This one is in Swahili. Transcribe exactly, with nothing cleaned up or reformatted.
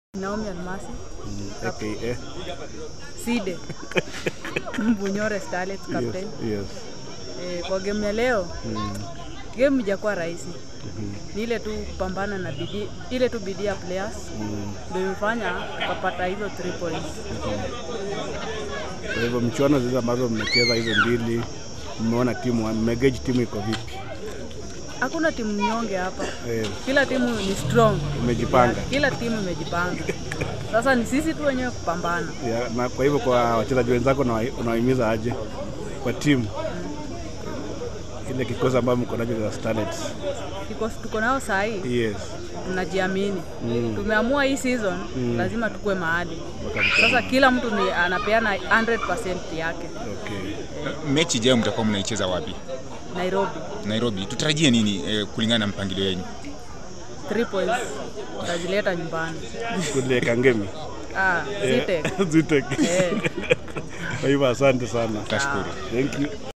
Naomi Almasi, mm, aka Side Bunyore Starlets captain. Yes, yes. Eh, kwa game ya leo Mm. game ijakuwa rahisi. Mm -hmm. Ni ile tu kupambana na bidii, ile tu bidii ya players Mm. ndio imefanya tukapata hizo three points. Kwa hivyo mchuano zile ambazo mmecheza hizo mbili, mmeona timu, mmegauge timu iko vipi? Hakuna timu nyonge hapa. Eh. Kila timu ni strong. Imejipanga. Kila timu imejipanga. Sasa ni sisi tu wenyewe kupambana. Yeah, na kwa hivyo kwa wachezaji wenzako unawahimiza aje kwa timu? Mm. Ile kikosi ambayo mko nacho cha Starlets. Kikosi tuko nao saa hii. Yes. Tunajiamini. Mm. Tumeamua hii season mm. lazima tukue mahali. Sasa kila mtu ni anapeana one hundred percent yake. Okay. Mechi ijayo mtakuwa mnaicheza wapi? Nairobi. Nairobi. Tutarajie nini eh, kulingana na mpangilio wenu? three points. Tutajileta nyumbani. Kule Kangemi. Ah, Zitek. Zitek. Eh. Kwa hivyo asante sana. Tashukuru. Thank you.